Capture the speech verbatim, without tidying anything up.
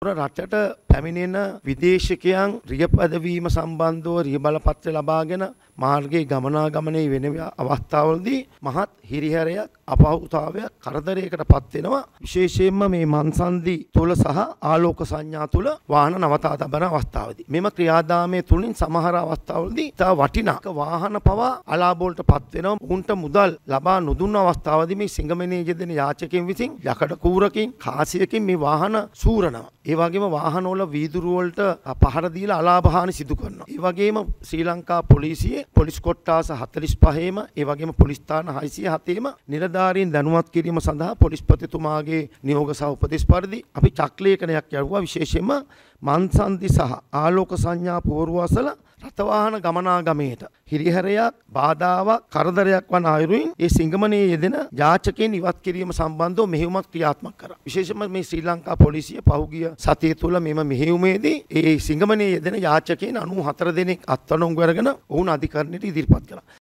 රටට පැමිණෙන විදේශිකයන් රියපදවීම සම්බන්ධව රිය බලපත්‍ර ලබාගෙන මාර්ගයේ ගමනාගමනයේ වෙන අවස්ථාවලදී මහත් හිරිහැරයක් අපහසුතාවයක් කරදරයකට පත් වෙනවා. විශේෂයෙන්ම මේ මන්සන්දි තුල සහ ආලෝක සංඥා තුල වාහන නවතා තබන අවස්ථාවේදී මෙම ක්‍රියාදාමයේ තුලින් සමහර අවස්ථාවලදී තා වටිනා වාහන පවා අලාභ වලට පත් වෙනවා. උන්ට මුදල් ලබා නොදුන්න අවස්ථාවේදී මේ සිංගමනේ යෙදෙන යාචකයන් විසින් යකඩ කූරකින් කාසියකින් මේ වාහන සූරනවා. ඒ වගේම වාහන වල වීදුරු වලට පහර දීලා අලාභ හානි සිදු කරනවා. ඒ වගේම ශ්‍රී ලංකා පොලිසියේ පොලිස් කොට්ටාස හතළිස් පහේම ඒ වගේම පොලිස් ස්ථාන හයසිය හතේම නිලධාරීන් දැනුවත් කිරීම සඳහා පොලිස්පතිතුමාගේ නියෝග සහ උපදෙස් පරිදි අපි චක්ලේඛනයක් යවුවා. විශේෂයෙන්ම මන්සන්දි සහ ආලෝක සංඥා පෝරුවසල රථවාහන ගමනාගමනයට හිරිහැරයක් බාධාවක් කරදරයක් වන අයුරින් ඒ සිංගමනේ යෙදෙන යාචකයන් ඉවත් කිරීම සම්බන්ධව මෙහෙයුමක් ක්‍රියාත්මක කරා. විශේෂයෙන්ම මේ ශ්‍රී ලංකා පොලිසිය පහුගිය සතිය තුළ මෙම මෙහෙයුමේදී ඒ සිංගමනේ යෙදෙන යාචකයන් අනූ හතර දෙනෙක් අත්අඩංගුව අරගෙන ඔවුන් අධිකරණයට ඉදිරිපත් කළා.